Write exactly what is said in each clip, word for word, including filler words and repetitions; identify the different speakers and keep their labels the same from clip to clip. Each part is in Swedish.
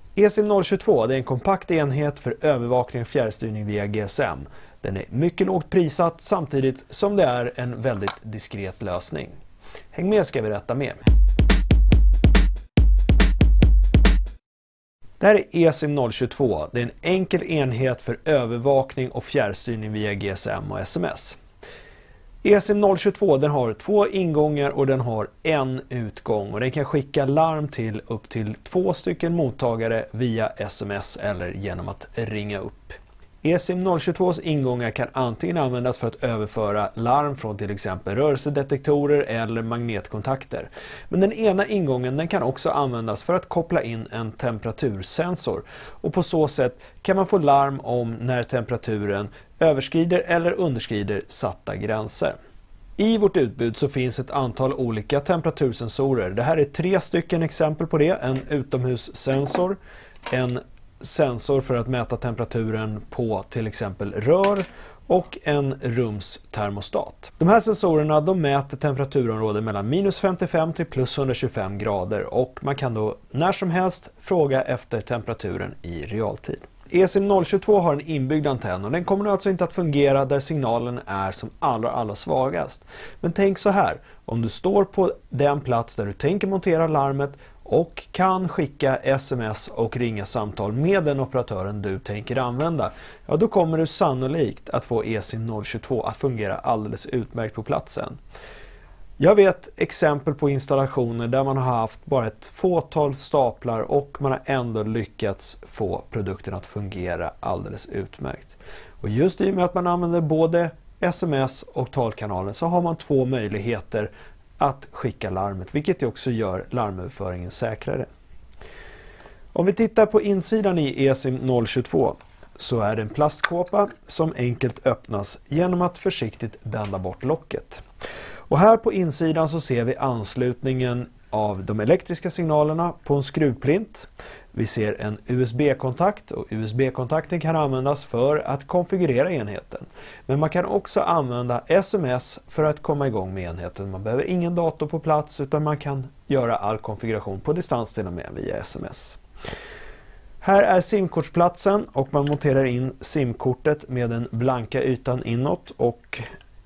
Speaker 1: eSIM noll tjugotvå det är en kompakt enhet för övervakning och fjärrstyrning via G S M. Den är mycket lågt prissatt samtidigt som det är en väldigt diskret lösning. Häng med ska vi berätta mer. Det här är eSIM noll tjugotvå. Det är en enkel enhet för övervakning och fjärrstyrning via G S M och S M S. eSIM noll tjugotvå den har två ingångar och den har en utgång och den kan skicka larm till upp till två stycken mottagare via S M S eller genom att ringa upp. eSIM noll tjugotvås ingångar kan antingen användas för att överföra larm från till exempel rörelsedetektorer eller magnetkontakter. Men den ena ingången den kan också användas för att koppla in en temperatursensor och på så sätt kan man få larm om när temperaturen överskrider eller underskrider satta gränser. I vårt utbud så finns ett antal olika temperatursensorer. Det här är tre stycken exempel på det. En utomhussensor, en sensor för att mäta temperaturen på till exempel rör och en rumstermostat. De här sensorerna de mäter temperaturområden mellan minus femtiofem till plus etthundratjugofem grader och man kan då när som helst fråga efter temperaturen i realtid. eSIM noll tjugotvå har en inbyggd antenn och den kommer alltså inte att fungera där signalen är som allra allra svagast. Men tänk så här, om du står på den plats där du tänker montera larmet och kan skicka S M S och ringa samtal med den operatören du tänker använda, ja då kommer du sannolikt att få eSIM noll tjugotvå att fungera alldeles utmärkt på platsen. Jag vet exempel på installationer där man har haft bara ett fåtal staplar och man har ändå lyckats få produkten att fungera alldeles utmärkt. Och just i och med att man använder både S M S och talkanalen så har man två möjligheter att skicka larmet, vilket också gör larmöverföringen säkrare. Om vi tittar på insidan i eSIM noll tjugotvå så är det en plastkåpa som enkelt öppnas genom att försiktigt bända bort locket. Och här på insidan så ser vi anslutningen av de elektriska signalerna på en skruvplint. Vi ser en U S B-kontakt och U S B-kontakten kan användas för att konfigurera enheten. Men man kan också använda S M S för att komma igång med enheten. Man behöver ingen dator på plats utan man kan göra all konfiguration på distans till och med via S M S. Här är simkortsplatsen och man monterar in simkortet med den blanka ytan inåt och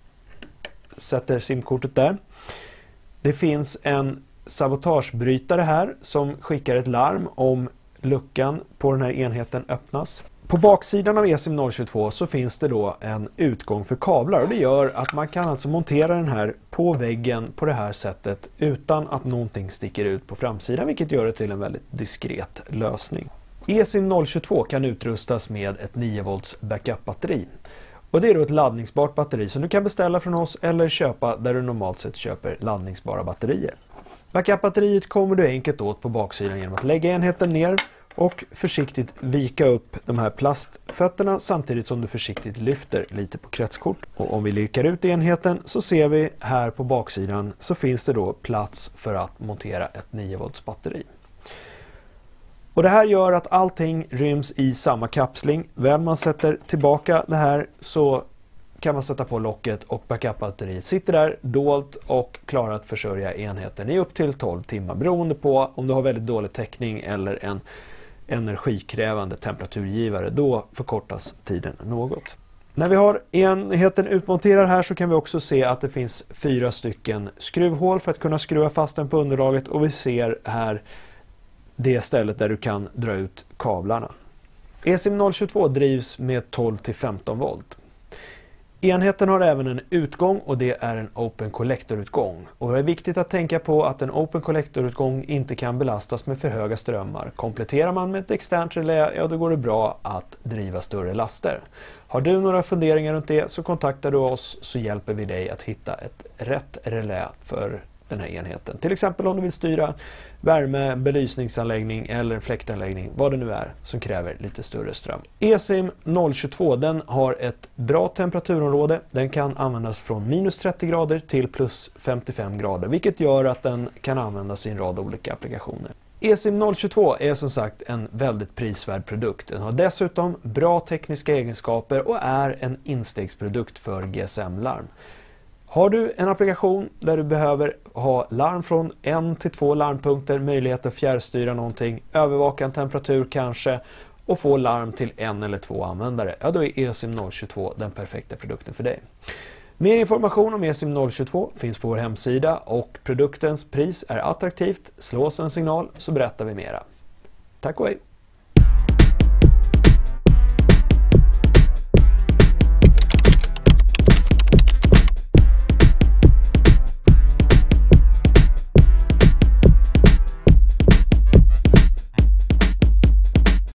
Speaker 1: sätter simkortet där. Det finns en sabotagebrytare här som skickar ett larm om luckan på den här enheten öppnas. På baksidan av eSIM noll tjugotvå så finns det då en utgång för kablar och det gör att man kan alltså montera den här på väggen på det här sättet utan att någonting sticker ut på framsidan, vilket gör det till en väldigt diskret lösning. eSIM noll tjugotvå kan utrustas med ett nio volts backup-batteri. Och det är då ett laddningsbart batteri som du kan beställa från oss eller köpa där du normalt sett köper laddningsbara batterier. Backup-batteriet kommer du enkelt åt på baksidan genom att lägga enheten ner och försiktigt vika upp de här plastfötterna samtidigt som du försiktigt lyfter lite på kretskort. Och om vi lirkar ut enheten så ser vi här på baksidan så finns det då plats för att montera ett nio volts batteri. Och det här gör att allting ryms i samma kapsling. Väl man sätter tillbaka det här så kan man sätta på locket och backup-batteriet sitter där dolt och klarar att försörja enheten i upp till tolv timmar beroende på om du har väldigt dålig täckning eller en energikrävande temperaturgivare. Då förkortas tiden något. När vi har enheten utmonterad här så kan vi också se att det finns fyra stycken skruvhål för att kunna skruva fast den på underlaget och vi ser här det stället där du kan dra ut kablarna. eSIM noll tjugotvå drivs med tolv till femton volt. Enheten har även en utgång och det är en Open Collector-utgång. Och det är viktigt att tänka på att en Open Collector-utgång inte kan belastas med för höga strömmar. Kompletterar man med ett externt relä, ja då går det bra att driva större laster. Har du några funderingar runt det så kontaktar du oss så hjälper vi dig att hitta ett rätt relä för den här enheten. Till exempel om du vill styra värme, belysningsanläggning eller fläktanläggning, vad det nu är som kräver lite större ström. eSIM noll tjugotvå den har ett bra temperaturområde. Den kan användas från minus trettio grader till plus femtiofem grader, vilket gör att den kan användas i en rad olika applikationer. eSIM noll tjugotvå är som sagt en väldigt prisvärd produkt. Den har dessutom bra tekniska egenskaper och är en instegsprodukt för G S M-larm. Har du en applikation där du behöver ha larm från en till två larmpunkter, möjlighet att fjärrstyra någonting, övervaka en temperatur kanske och få larm till en eller två användare, ja då är eSIM noll tjugotvå den perfekta produkten för dig. Mer information om eSIM noll tjugotvå finns på vår hemsida och produktens pris är attraktivt. Slå oss en signal så berättar vi mera. Tack och hej!